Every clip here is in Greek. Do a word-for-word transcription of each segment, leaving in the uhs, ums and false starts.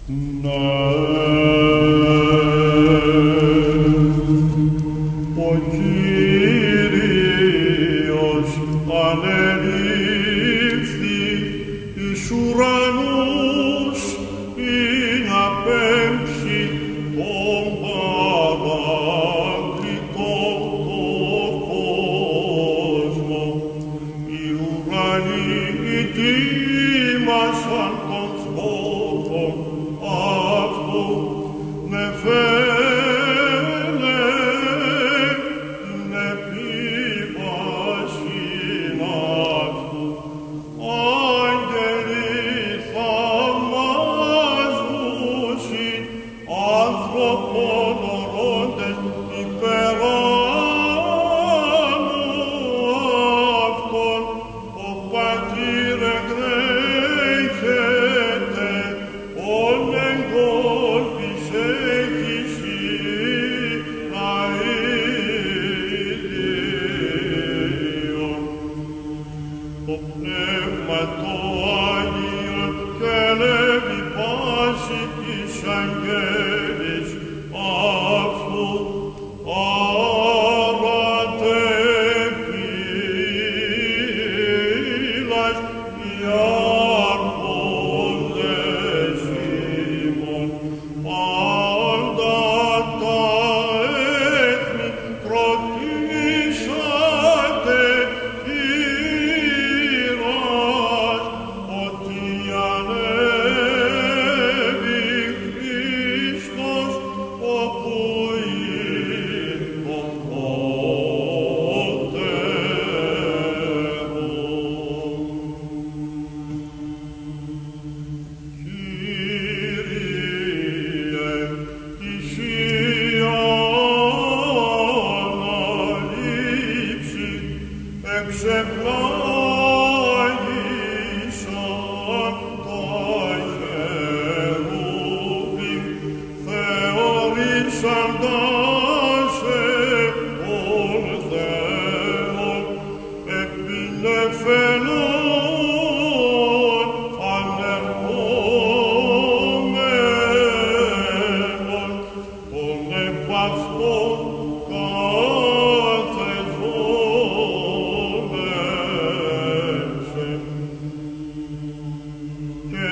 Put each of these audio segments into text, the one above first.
Ο Κύριος ανελήφθη εις ουρανούς ειν απέμψει τον παράκλητον τον κόσμο. Οι ουρανοί ετοίμασαν τον σκότον αυτού νεφέλε την επίβασιν αυτού. Άγγελοι θαυμάζουσιν άνθρωπον ορώντες υπεράνω αυτόν. Ο Πατήρ εκδέχεται ον εγκόλπισε κι εσύ αηδίων. Το Πνεύμα το Άγιον κελεύει πάση της αγγέλης αυτού. Άρατε πύλας οι άρχοντες ημών. Πάντα τα έθνη κρατήσατε χειράς, ότι ανέβη Χριστός όπου ειν των πρότερων. Κύριε, της αναλήψη εξεπλάγησαν τα χερούβιμ, θεωρήσαντας τον Θεόν επί νεφελών ανερχόμενον, των επαυτών καθεζόμεσε. Και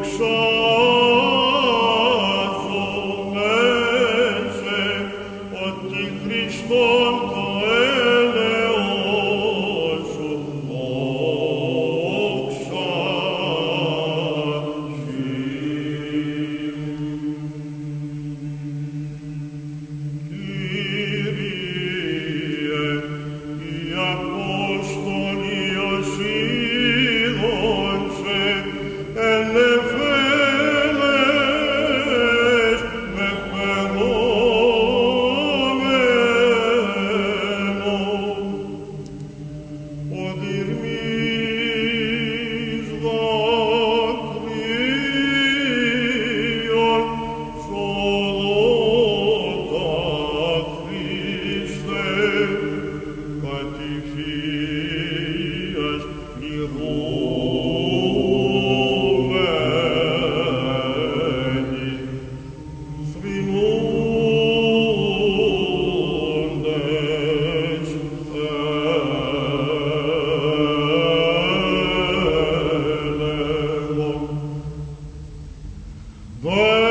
δοξάζομεσε ότι Χριστόν το έλεος σου Κύριε, οι Απόστολοι ως είδον σε ενεφέλες με φαινόμενο. Ο δειρμής δάκρυων σώδοτα Χριστέ, κατηφίας πληρωμένη, θρηνούντες έλεγον.